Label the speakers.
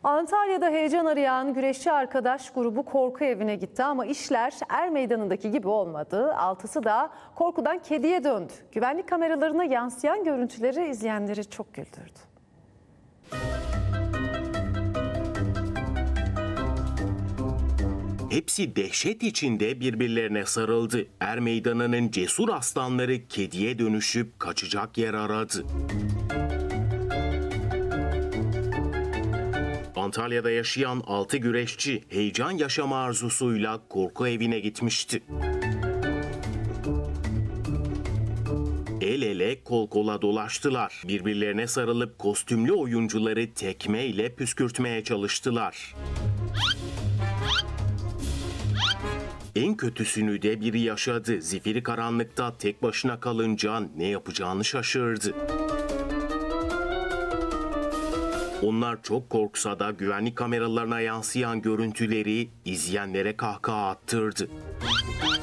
Speaker 1: Antalya'da heyecan arayan güreşçi arkadaş grubu korku evine gitti ama işler Er Meydanı'ndaki gibi olmadı. Altısı da korkudan kediye döndü. Güvenlik kameralarına yansıyan görüntüleri izleyenleri çok güldürdü.
Speaker 2: Hepsi dehşet içinde birbirlerine sarıldı. Er Meydanı'nın cesur aslanları kediye dönüşüp kaçacak yer aradı. Antalya'da yaşayan 6 güreşçi heyecan yaşama arzusuyla korku evine gitmişti. El ele kol kola dolaştılar. Birbirlerine sarılıp kostümlü oyuncuları tekmeyle püskürtmeye çalıştılar. En kötüsünü de biri yaşadı. Zifiri karanlıkta tek başına kalınca ne yapacağını şaşırdı. Onlar çok korksa da güvenlik kameralarına yansıyan görüntüleri izleyenlere kahkaha attırdı.